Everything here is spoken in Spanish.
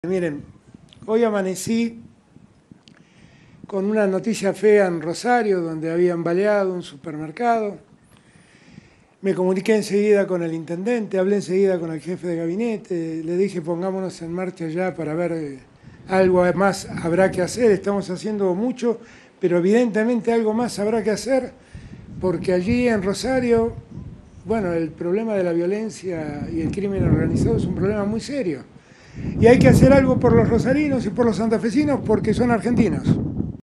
Miren, hoy amanecí con una noticia fea en Rosario, donde habían baleado un supermercado. Me comuniqué enseguida con el intendente, hablé enseguida con el jefe de gabinete, le dije pongámonos en marcha ya para ver algo más habrá que hacer. Estamos haciendo mucho, pero evidentemente algo más habrá que hacer, porque allí en Rosario, bueno, el problema de la violencia y el crimen organizado es un problema muy serio. Y hay que hacer algo por los rosarinos y por los santafesinos porque son argentinos.